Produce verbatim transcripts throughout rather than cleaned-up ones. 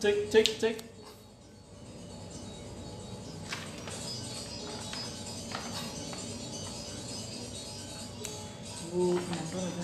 Cek cek cek. Bu, nonton aja.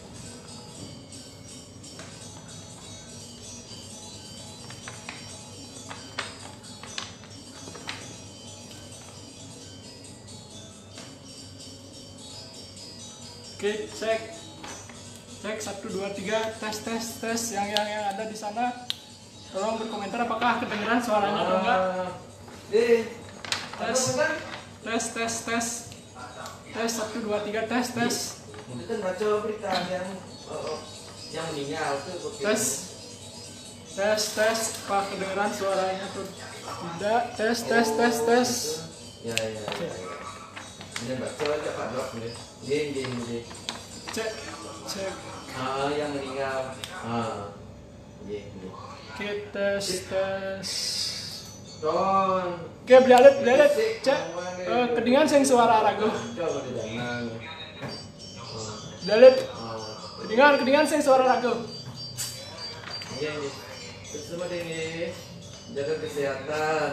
Oke, cek, cek satu dua tiga, tes tes tes yang yang yang ada di sana, tolong berkomentar apakah kedengeran suaranya atau enggak. Eh, Tes, tes tes tes, tes satu dua tiga tes tes, itu kan baca berita yang oh, yang meninggal tuh. tes, tes tes, apa kedengeran suaranya tuh? Tidak, tes tes tes tes. Ya ya. Ini baca aja Pak Dok nih. Dia dia dia. Cek, cek. Ah, yang meninggal. Ah. Iya, iya. Oke, tes tes. Don. Oke, belalet belalet. Cek, eh, kedengeran sing suara ragu. Coba di dalam. Belalet. Ah. Kedengeran kedengeran sing suara ragu. Iya ini. Semua ini jaga kesehatan.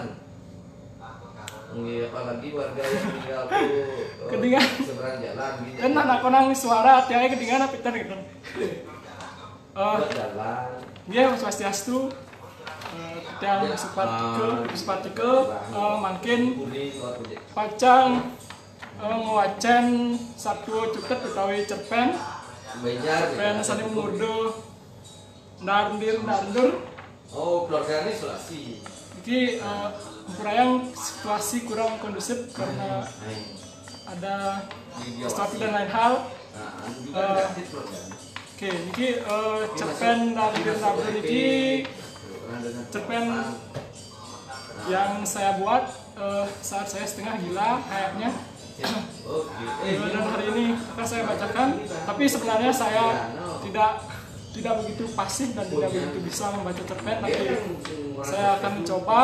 Iya, apalagi warga yang meninggal tuh oh, Kedengar. seberang jalan gitu. Dan anak konang suara hati-hati kedengeran apa Peter gitu. Eh, Buat jalan. dia swastiastu. Eh, kita sepatike, sepatike, eh, makin Kuning luar kulit. pacang eh, ngewacen satu cuket utawi cerpen, Banjar. cerpen saling murdo, nardir nardur. Oh, keluarga ini Sulasi. Jadi eh, kurang situasi kurang kondusif karena ada sesuatu dan lain hal. Nah, juga Eh, negatif keluarganya. Oke, ini uh, cerpen dari Nabrul ini cerpen yang saya buat uh, saat saya setengah gila kayaknya. Oke. Uh, dan hari ini akan saya bacakan. Tapi sebenarnya saya tidak tidak begitu pasif dan tidak begitu bisa membaca cerpen. Tapi saya akan mencoba.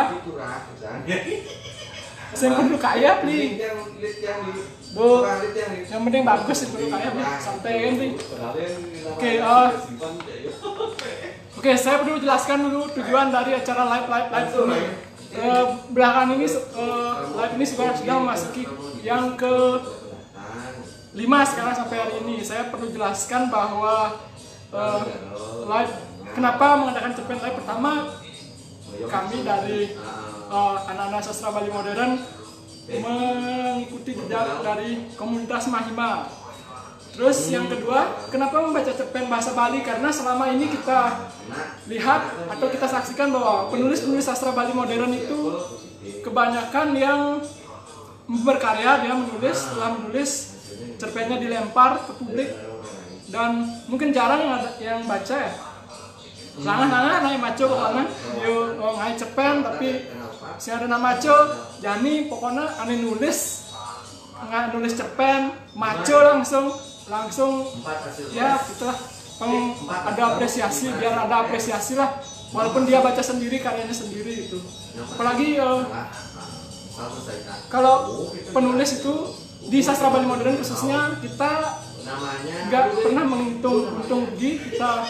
Saya perlu kaya, pli. Bu, yang penting bagus itu perlu kaya, pli. Santai kan, pli. Oke, uh, Oke, saya perlu jelaskan dulu tujuan dari acara live live live ini. Uh, belakangan ini uh, live ini sudah sudah memasuki yang ke lima sekarang sampai hari ini. Saya perlu jelaskan bahwa uh, live kenapa mengadakan cerpen live pertama kami dari uh, anak-anak sastra Bali modern mengikuti jejak dari komunitas Mahima. Terus yang kedua, kenapa membaca cerpen bahasa Bali? Karena selama ini kita lihat atau kita saksikan bahwa penulis-penulis sastra Bali modern itu kebanyakan yang berkarya, dia menulis, setelah menulis cerpennya dilempar ke publik dan mungkin jarang yang ada yang baca ya. Sangat-sangat naik maco pokoknya, yo ngai cerpen tapi si ada nama maco, jani pokoknya aneh nulis, nggak nulis cerpen, maco langsung langsung ya gitulah, peng ada apresiasi biar ada apresiasi lah, walaupun dia baca sendiri karyanya sendiri itu. Apalagi uh, kalau penulis itu di sastra Bali modern khususnya kita nggak pernah menghitung untung rugi kita.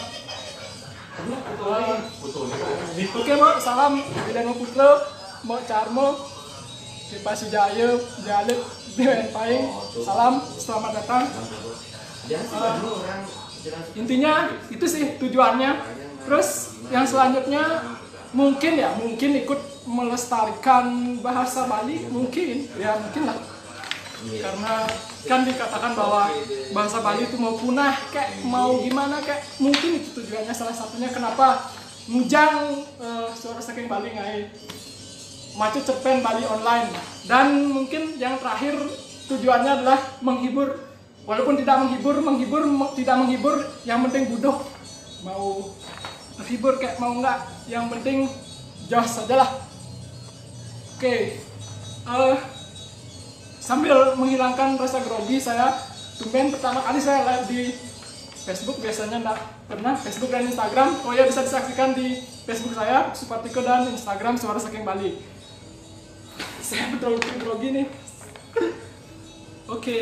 Uh, Oke, Mbak, salam Bidang Putra, Mbak Carmo, Kipa Sujaya, Jalit, Dewan Paing, salam, selamat datang. Uh, intinya itu sih tujuannya. Terus yang selanjutnya mungkin ya, mungkin ikut melestarikan bahasa Bali, mungkin ya mungkin lah. Karena kan dikatakan bahwa bahasa Bali itu mau punah kayak mau gimana kayak mungkin itu tujuannya salah satunya kenapa ngujang uh, suara saking Bali ngai macu cerpen Bali online. Dan mungkin yang terakhir tujuannya adalah menghibur, walaupun tidak menghibur menghibur tidak menghibur yang penting budoh, mau terhibur kayak mau enggak yang penting jos saja lah. Oke, okay. uh, sambil menghilangkan rasa grogi, saya tumben pertama kali saya live di Facebook, biasanya enggak pernah Facebook dan Instagram. Oh ya, bisa disaksikan di Facebook saya Supatiko dan Instagram Suara Saking Bali. Saya betul betul grogi nih. Oke. Okay.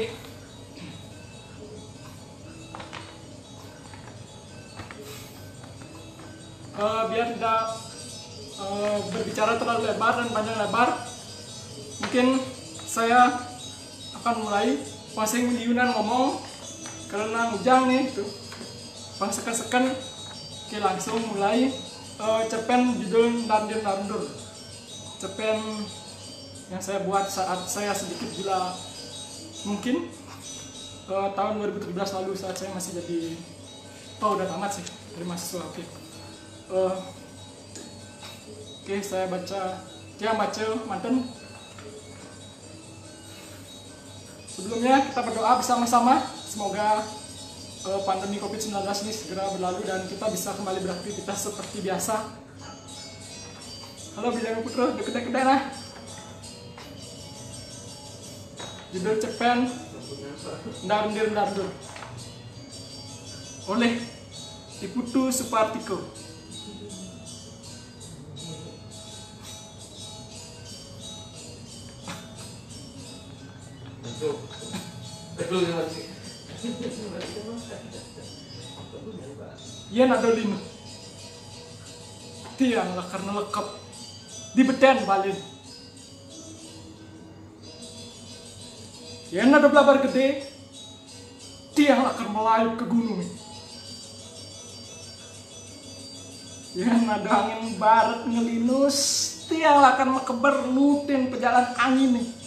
Uh, biar tidak uh, berbicara terlalu lebar dan panjang lebar, mungkin saya akan mulai pasang miliunan ngomong karena ngujang nih tuh bang seken-seken. Oke, langsung mulai. uh, cerpen judul Nandir Nandur, cerpen yang saya buat saat saya sedikit gila mungkin uh, tahun dua ribu tujuh belas lalu saat saya masih jadi oh udah tamat sih dari mahasiswa. Oke, uh, oke saya baca dia baca manten. Sebelumnya kita berdoa bersama-sama semoga uh, pandemi covid sembilan belas ini segera berlalu dan kita bisa kembali beraktivitas seperti biasa. Halo Bijang Putra, deket-deket nah. Judul cerpen Nandir Nandur oleh Diputu Supartiko. Yen ada linu tiang lah karena lekap di beden balin. Yen ada belabar gede tiang lah karena melayup ke gunung. Yen ada angin barat ngelinus tiang lah karena mekeber nutin pejalan angin nih.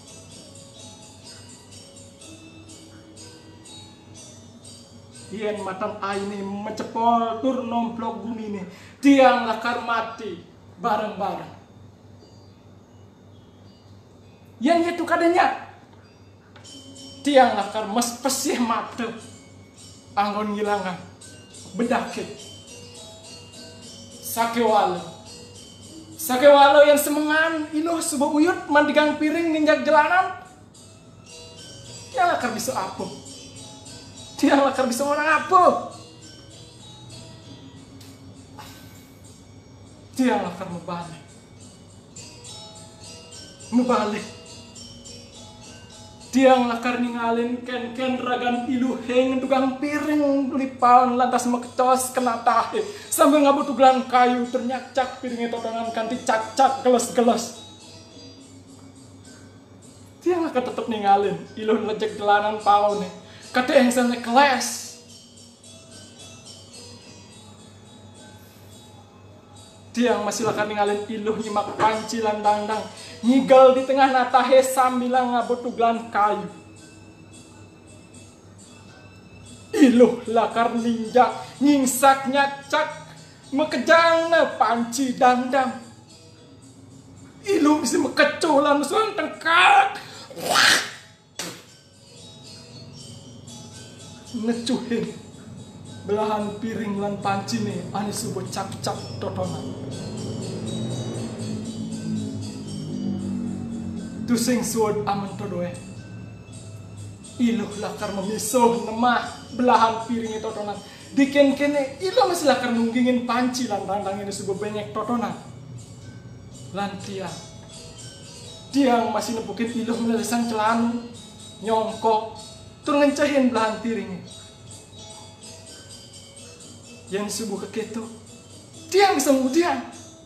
Yen matan aini mecepol tur nomplok bumi nih tiang lakar mati bareng-bareng. Yen itu kadenya tiang lakar mes pesih mate anggon ngilangan bedakit sakewalo sakewalo yang semengan iluh sebuah uyut mandigang piring ninjak jalanan tiang lakar bisa apa? Tiang lakar bisa orang apa? Tiang lakar membalik membalik tiang lakar ningalin ken-ken ragan ilu heng tukang piring lipaun lantas mekecos kena tahe sambil ngabut tugelan kayu ternyacak piringnya totongan kanti cak-cak geles-geles. Tiang lakar tetep ningalin ilu lejek jalanan paun nih kata yang sana kelas. Tiang masih lakar ningalin iluh nyimak panci landang-dang nyigal di tengah natahe sambil ngabut tuglan kayu. Iluh lakar ninja nyingsak nyacak mekejang na panci dandang. Iluh bisa mekeculan suang tengkak ngecuhin belahan piring lan panci nih ani subuh cap-cap totonan. Tusing suod aman todoe iluh lakar memisuh nemah belahan piringnya totonan diken kene iluh masih lakar nunggingin panci lan randang ini subuh banyak totonan lan tiang tiang masih nepukin iluh melelesan celanu nyongkok tur ngencahin belahan piringnya. Yang subuh keketu tiang bisa kemudian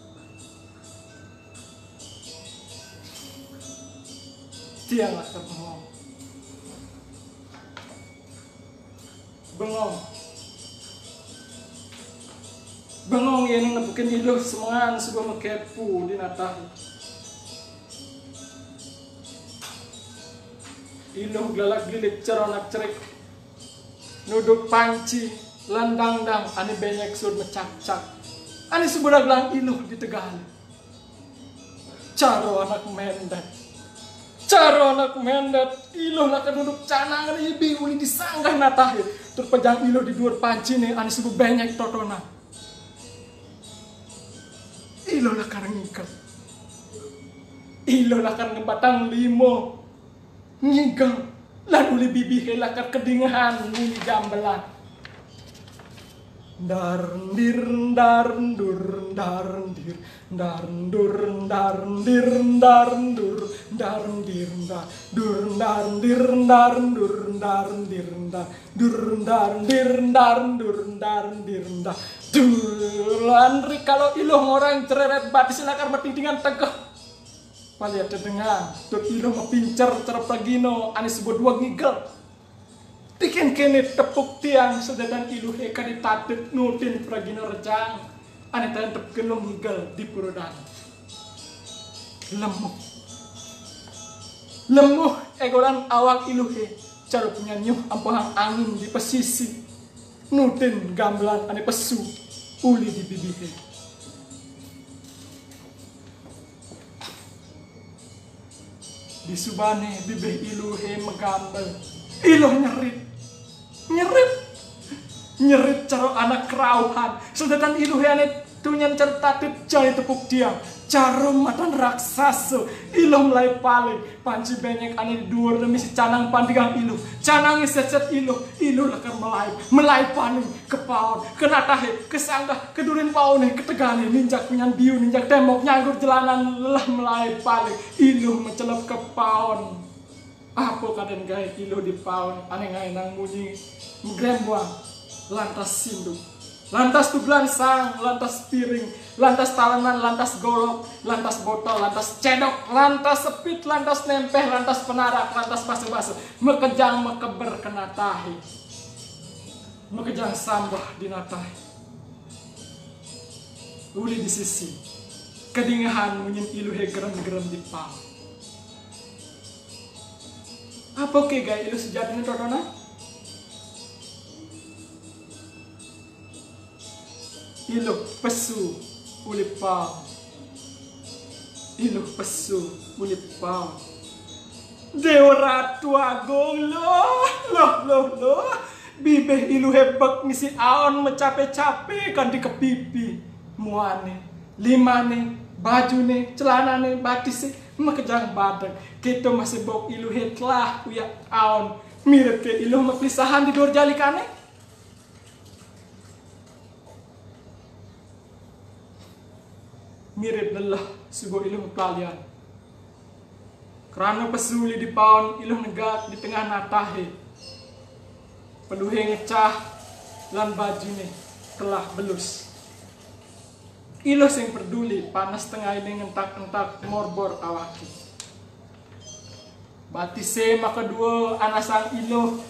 tiang lakar bengong bengong bengong yang nepukin iluh semangan subuh mekepu di natah iluh gelalak gilik ceronak cerik nuduk panci landang-dang ane banyak sur mecak-cak ane sebelah gelang iluh di Tegal caro anak mendet caro anak mendet iluh lakar duduk canangan ibi uli disanggah natahir terpejang iluh di dua panci nih ane sebelah banyak totona iluh lakar ngikal iluh lakar ngebatang limo ngigal lalu li bibi lakar kedingahan ngini jambelan Darndir darndur darndir darndur darndir darndur darndir darndur darndir darndur darndir darndur darndir darndur darndir darndur. Andri kalau iluh orang cereret batis silakan bertingtingan tegah. Paliat dengan tur iluh mepincer cerep pagino anis sebut dua ngigel. Bikin kene tepuk tiang sedadan iluh eka ditatet nutin pragina rejang ane tahan tepken lo ngigel di purudan lemuh lemuh egolan awak iluhe cara punya nyuh ampuhang angin di pesisi nutin gamelan ane pesu uli di bibihe di subane bibih iluhe megambel iluh nyerit nyerit nyerit cara anak kerauhan sedangkan iluhe ane tunyan certatit jari tepuk tiang jarum matan raksasa iluh mulai paling panci benyek ane dhuwur demi si canang pandigang iluh canangi secet iluh iluh lakar melai melai paling kepaon kenatahe kesanggah kedurin paone ketegane ninjak punyan biu ninjak tembok nyanggur jalanan lelah melai paling iluh mencelep kepaon. Apa kadang gaya iluh di paun ane ngai nang munyi mgrembuang lantas sinduk lantas tuglan sang lantas piring lantas talenan lantas golok lantas botol lantas cedok lantas sepit lantas nempeh lantas penarak lantas basuh-basuh mekejang mekeber kena tahi mekejang sambah dinatahi uli di sisi kedingahan munyin iluhe gerem-gerem di paun. Apa ke gaya iluh sejatinya totona? Iluh pesu ulipau iluh pesu ulipau Dewa Ratu Agung loh loh loh loh bibeh iluh hebek misi aon mecape-cape kan di kepipi muane limane bajune celanane batise makejang badan kita masih bau iluh telah uyak aon mirip ke iluh meklisahan di dor jalikane mirip lelah sebuah iluh pelalian kerana pesuli di paon iluh negat di tengah natahe peluhe ngecah lan bajune telah belus iluh sing peduli panas tengah ini ngentak-entak morbor awaki batise maka dua anasang iluh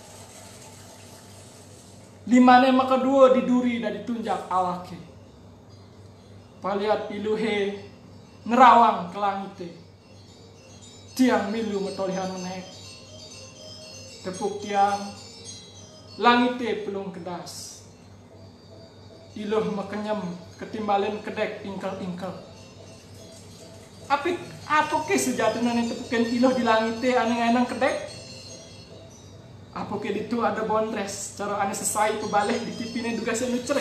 limane maka dua diduri dan ditunjak awaki paliat iluhe nerawang ke langite tiang milu metolihan menek tepuk tiang langite pelung kedas iluh mekenyem ketimbalin kedek ingkel-ingkel. Apa apa ke sejatinya nih tepukan iluh di langite ane nang kedek? Apa ke itu ada bondres cara ane sesai pebalik di tipine duga senu cerik.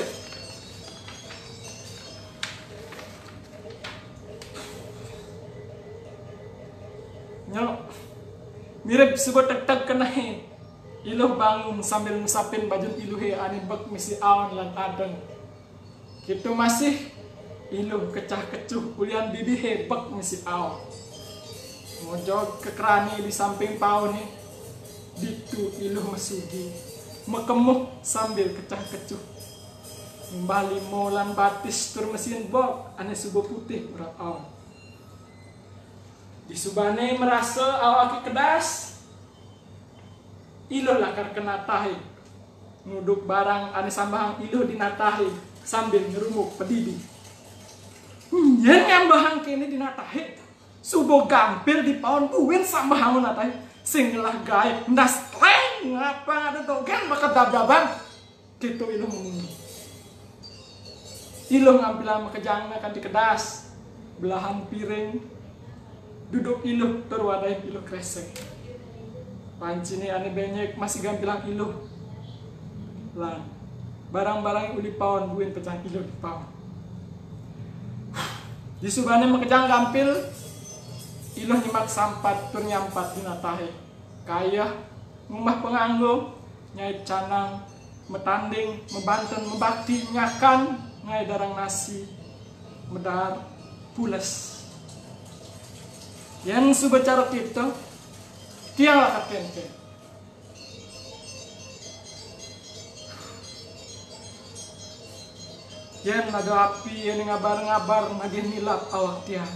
Nyok mirip sebuah tek-tek kenahe iluh bangun sambil ngusapin baju iluhe ane bek misi awan lan adeng. Kita masih iluh kecah kecuh kulian bibi hebek misi aw ngojog ke kerani di samping pau nih ditu iluh mesugi mekemuh sambil kecah kecuh kembali molan batis tur mesin bok ane subuh putih berat aw di subane merasa awaki kedas iluh lakar kena tahi nguduk barang ane sambahang iluh dinatahi sambil ngerumuk pedidi. Yen nyambahang kene dinatahe subuh gampil di paon buin sambahang natahe sing ngelah gaib ndas leng ngapa ada dogen maka dab-daban gitu iluh mengundi iluh ngambil makejangna kan dikedas belahan piring duduk iluh terwadai iluh kresek panci ini ane benyek masih gampilang iluh lan barang-barang uli paon buin pecah iluh di paon di subane makejang gampil iluh nyimak sampat tur nyampat dinatahe kaya ngumah penganggo nyai canang metanding, membanten, membakti, ngakan, ngai darang nasi, medar, pules. Yang subacara kita, tianglah kakek. Yang ada api, yang ngabar-ngabar, nagih nilap awak tiang.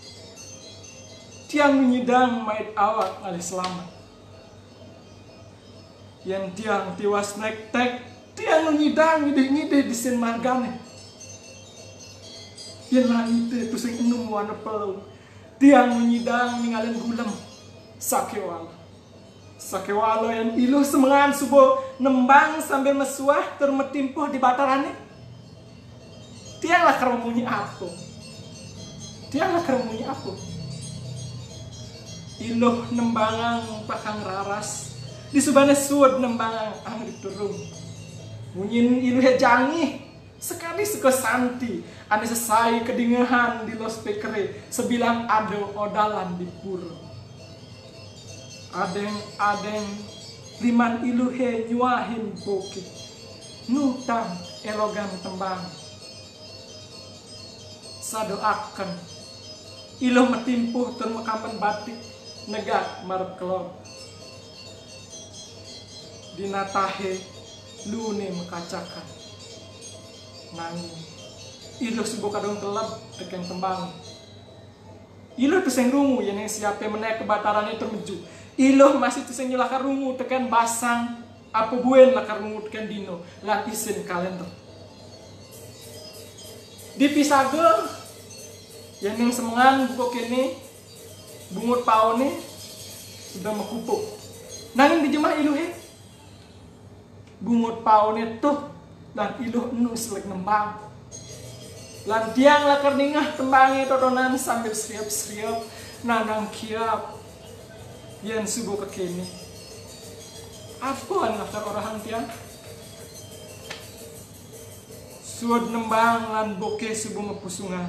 Tiang menyidang mait awak alih selamat. Yang tiang tiwas naik tek, tiang menyidang ngide-ngide di sen margane. Yang langit pusing enum warna pelau. Tiang menyidang ninggalin gulem sakewala. Sakewala yang iluh semengan subuh nembang sambil mesuah termetimpuh di batarane. Tianglah keremunyi aku. Tianglah keremunyi aku. Iluh nembangang pakang raras. Di subane suud nembangang angin turung. Munyin iluh jangi. Sekali suka santi. Ane sesai kedingahan di los pekere. Sebilang ado odalan di pura. Adeng-adeng liman iluhe nyuahin bukit. Nutang elogan tembang. Sadoakan iluh metimpuh termekaman batik negak markelor dinatahe lune mekacakan nanging iluh subuh kadung telab teken tembang iluh tuseng rungu yang siapa menaik kebatarannya termeju iluh masih tuseng nyelakar rungu teken basang apa buen lakar rungu teken dino lan isin kalender di Pisage yang yang semengan buku kini bungut pao ni sudah mekupuk nanging di jemah iluh he bungut pao ni tuh dan iluh enu selek nembang lan tiang lakar ningah tembangi totonan sambil seriap-seriap nanang kiap yang subuh kekini apa lakar orahan tiang suod nembang lan boke subuh mepusungan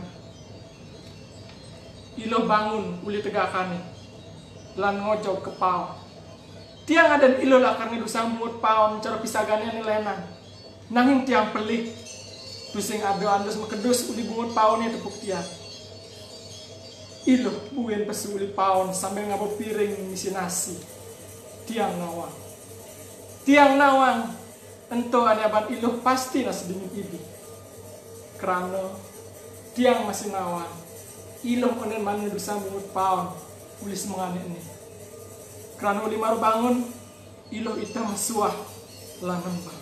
iluh bangun uli tegakane lan ngojok ke pao tiang adan iluh lakar ngidusang bungut pao cara pisagane ane lenan nanging tiang pelik tusing ado andus mekedus uli bungut pao ni tepuk tiang iluh buen pesu uli pao sambil ngabo piring misi nasi tiang nawang tiang nawang ento ane aban iluh pasti nasi dingin ibi kerana tiang masih nawang iluh onen mana dusang bungut pao ulis mengane ini kerana uli maru bangun iluh ita masuah lan nembang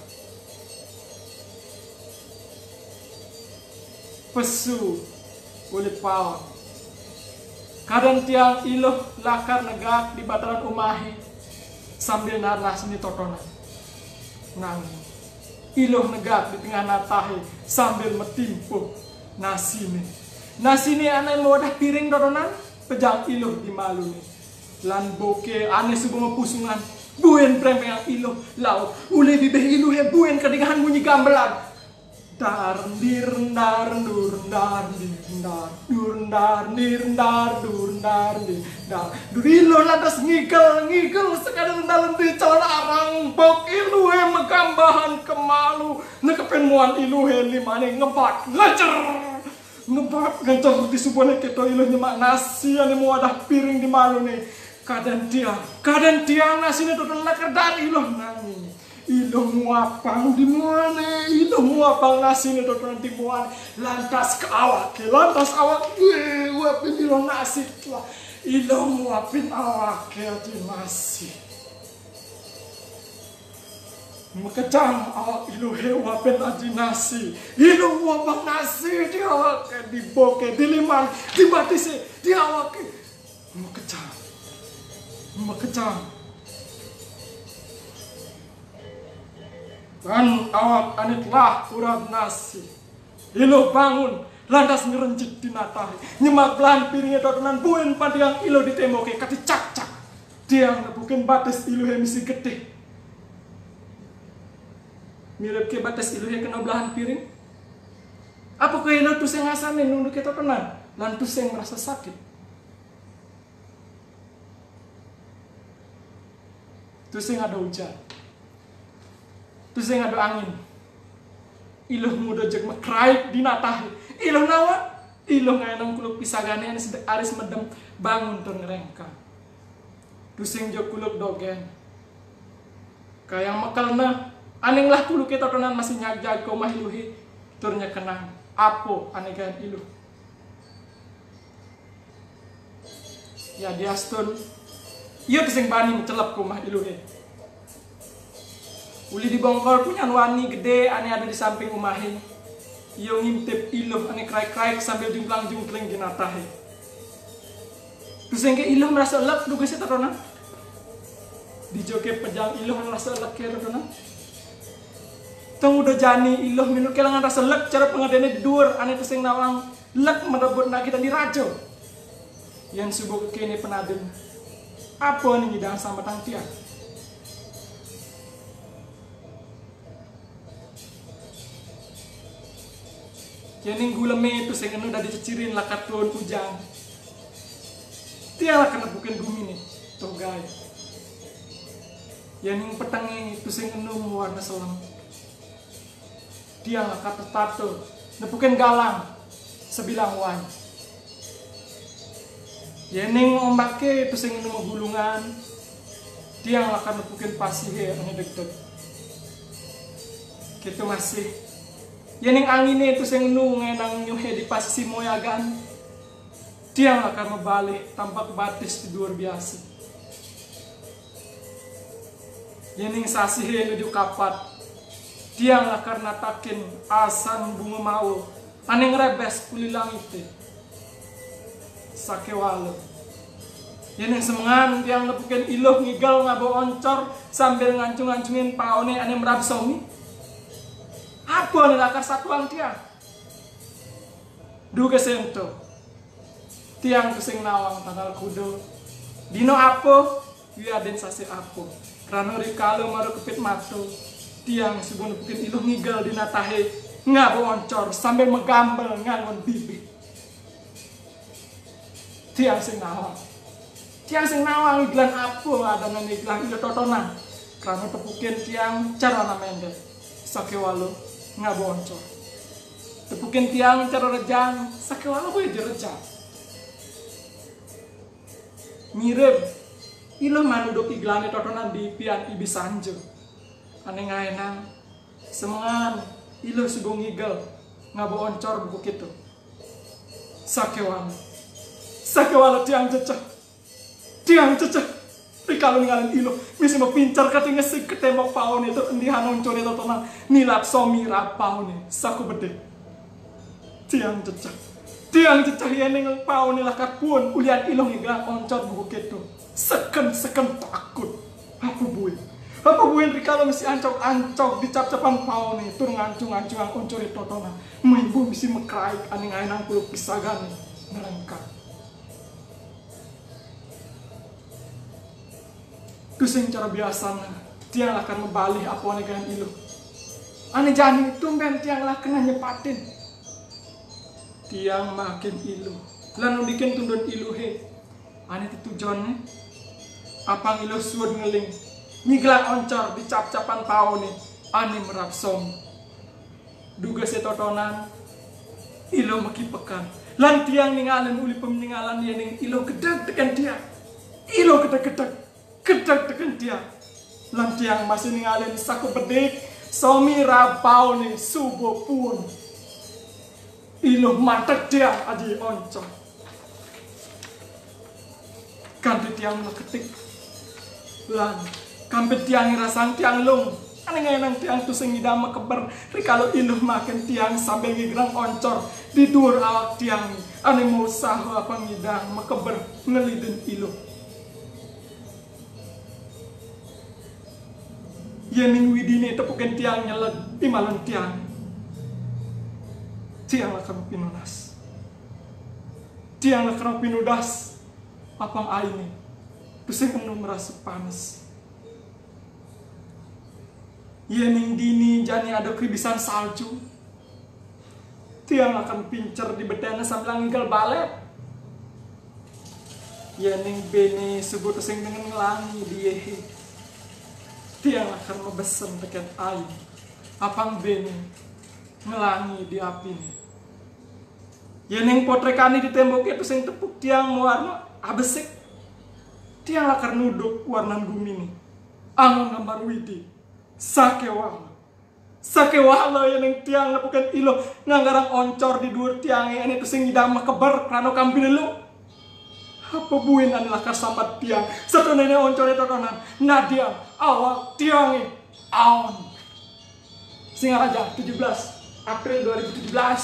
pesu uli pao kadang tiang iluh lakar negak di bataran umahi sambil nanas ni totonan nanging iluh negak di tengah natahe sambil metimpuh nasi ni nasi ni aneh mewadah piring dodonan pejang iluh di malu ni lan boke aneh subuh mepusungan buen prempeng iluh lau ule bibeh iluh he buen kedingahan bunyi gamelan dar dir dar dur dar dir dar dur dar dir dar dur dar dir dar dur iluh lantas ngigel ngigel sekadang dalam di celana arang bok iluh he megambahan kemalu nekepen muan iluh he limane ngebat ngecer ngebat ngecer di subone keto iluh nyemak nasi ane muadah piring di malu nih kadang dia kadang dia nasi ini total lakar dari iluh nangis iluh muapang di mana iluh muapang nasi ini total di mana lantas ke awak lantas awak gue wapin iluh nasi lah iluh muapin awak di nasi mekecam awak iluh wapin aji nasi iluh muapang nasi di awak di boke di liman di batisi di awak mekecam mekecam dan awak anitlah urap nasi iluh bangun lantas ngerencit di natahe nyemak belan piringnya dodonan buen pandiang iluh di temboke kati cak cak dia bukan batas iluh yang misi gede mirip ke batas iluh yang kena belahan piring apa ke iluh tuh yang ngasanin nunduk kita tenang lan tuh yang merasa sakit tuh yang ada hujan Terus saya ngadu angin. Iluh muda jek mekrai dinatahi. Iluh nawa. Iluh ngayanang kuluk pisagane ane sedek aris medem bangun tur ngerengka. Dusing jok kuluk dogen. Kayang mekelna. Aneng lah kuluk kita tonan masih nyajag kau mahiluhi. Turnya kenang. Apo anegan iluh. Ya diastun. Iya dusing bani mencelap kau mahiluhi. Uli dibongkol punya wani gede ane ada di samping umahe. Iyo ngintip iluh ane kraik-kraik sambil jungklang-jungkling ginatahe. Terus yang ke iluh merasa elak duga si terona. Dijoke pejang iluh merasa elak kira terona. Tong udah jani iluh minum kelangan rasa elak cara pengadene dur ane terus yang nawang lek merebut nak kita dirajo. Yang subuh kekini penaden. Apa nih ngidang sama tangtian? Yang guleme itu saya kena udah dicecirin lakat tuan hujan. Tialah kena bukan bumi nih, tuh guys. Yang petangnya itu saya kena warna selam. Tialah kata tato, nah bukan galang, sebilang wan. Yang ombaknya itu saya kena gulungan. Tialah kena bukan pasih ya, ini deket. Kita masih. Yang anginnya itu yang nungai nang nyuhe di pasisi moyagan. Dia akan membalik tampak batis di luar biasa. Yang sasihe nuju kapat. Dia akan natakin asan bunga mau. Aneng rebes kuli langit. Sakewalo. Yang semangan dia ngepukin iluh ngigal ngabo oncor sambil ngancung-ngancungin paone ane merabsomi. Apa nih lakar satuan tiang? Duga sento. Tiang kusing nawang tanggal kudo. Dino apa? Iya den sasi apa? Rano rikalo maru kepit mato. Tiang sebelum bikin iluh ngigal dinatahe ngabo oncor sambil megambel ngangon bibit. Tiang sing nawang. Tiang sing nawang iklan apa? Ada nang iklan iluh totonan. Rano tepukin tiang cara namanya. Sakewalo. Ngabo oncor. Tepukin tiang cara rejang, sakewala gue direjang. Mirip, iluh manuduk iglane totonan di pian ibi sanjo. Ane ngaenang, semangan, iluh subung igel, ngabo oncor buku gitu. Sakewala, sakewala tiang cecah, tiang cecah. Kalau ninggalin iluh, misi mau pincar katanya si ketembak paun itu endihan oncor itu tonan nilap somi rapaun nih, saku bede. Tiang cecah, tiang cecah ya nengel paun nih lakat pun ulian iluh ngigal oncor buku gitu. Seken seken takut, apa buin, apa buin kalau misi ancok ancok dicap-capan paun nih, tur ngancung ngancung oncor itu tonan. Maibu misi mekrai aning ainang puluh pisagan ngerengkat. Kusing cara biasa tiang akan membalik apa dengan iluh. Ane jani tumben tiang lah kena nyepatin. Tiang makin iluh. Lalu bikin tundun iluh he. Ane tujuannya apa iluh suud ngeling. Nyiglang oncor dicap-capan pau nih. Ane merapsom. Duga setotonan iluh maki pekan. Lan tiang ningalan uli pemeninggalan dia ning iluh gedeg tekan tiang. Iluh gedeg-gedeg. Kedak tekan dia, lan tiang masih ninggalin saku bedik, somi rapau nih subuh pun, iluh mantek dia aji oncor, kanti tiang leketik, lan kampet tiang rasang tiang lung, ane ngenang tiang tuh sengidama keber, kalau iluh makin tiang sambil ngigrang oncor, di dur awak tiang, ane mau sahu apa ngidang mekeber ngelidin iluh. Yening widine tepukan tiang nyeleg imalan tiang. Tiang akan pinunas. Tiang akan pinudas. Apang aini. Pusing enu merasa panas. Yening dini jani ada kribisan salju. Tiang akan pincer di bedana sambil nginggal balet. Yening bene sebut sing dengan ngelangi diehe. Tiang akan membesem tekan air. apang ben ngelangi di api nih. Ya neng potrekani di tembok itu sing tepuk tiang warna abesik. Tiang lakar nuduk warnan bumi nih. Angon gambar widi. Sakewala. Sakewala ya neng tiang bukan ilo nganggarang oncor di dua tiang ini itu sing idama kebar krano kampin lo. Apa buin ane lakar sambat tiang. Satu nenek oncor itu kanan. Nadia awal tiang ini. Aon. Singaraja tujuh belas April dua ribu tujuh belas.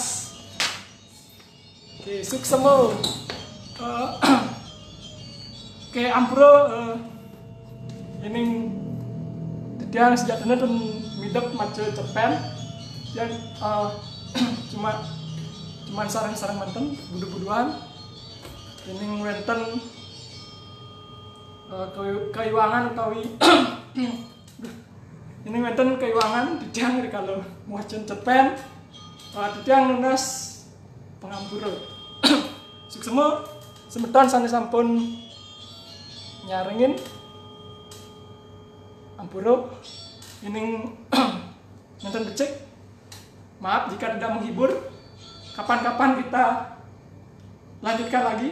Oke, suksemo. Uh, Oke, ampro uh, ini tiang sejatinya tuh midap macam cepen yang uh, cuma cuma sarang-sarang manten budu-buduan ini wenten uh, keiwangan utawi ini wenten keiwangan di tiang kalau macam cepen uh, di tiang lunas pengampuro. Suksemo semetan sana sampun nyaringin ampuro ini nonton becek. Maaf jika tidak menghibur. Kapan-kapan kita lanjutkan lagi.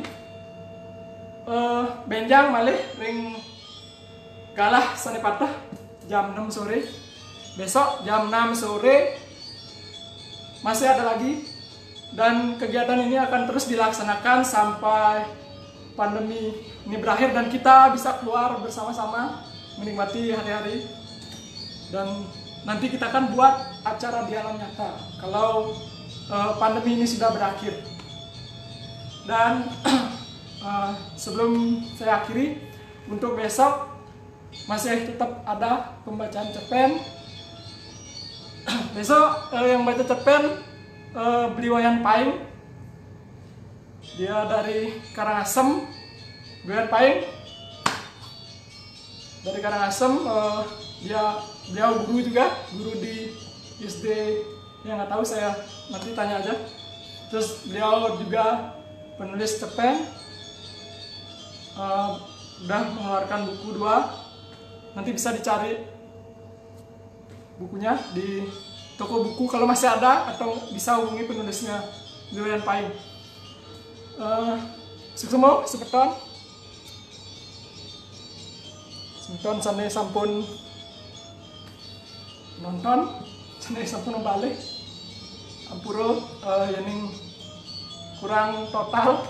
Uh, benjang malih ring galah sane patah jam enam sore. Besok jam enam sore masih ada lagi. Dan kegiatan ini akan terus dilaksanakan sampai pandemi ini berakhir dan kita bisa keluar bersama-sama menikmati hari-hari. Dan nanti kita akan buat acara di alam nyata kalau uh, pandemi ini sudah berakhir. Dan uh, sebelum saya akhiri, untuk besok masih tetap ada pembacaan cerpen. Besok uh, yang baca cerpen Uh, beli Wayan Paing, dia dari Karangasem. Wayan Paing dari Karangasem, uh, dia beliau guru juga, guru di S D yang nggak tahu, saya nanti tanya aja. Terus beliau juga penulis cerpen, uh, udah mengeluarkan buku dua, nanti bisa dicari bukunya di toko buku kalau masih ada, atau bisa hubungi penulisnya Wayan Paing. Uh, Suksemo sepeton sepeton sana sampun nonton, sana sampun balik ampuro uh, yang kurang total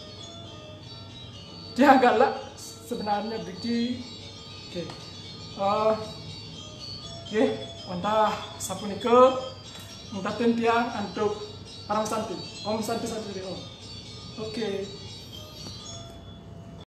dia agak lah sebenarnya Diki. Oke, uh, oke, entah sapunike minta tiang untuk orang santi, om santi santi om. Oke.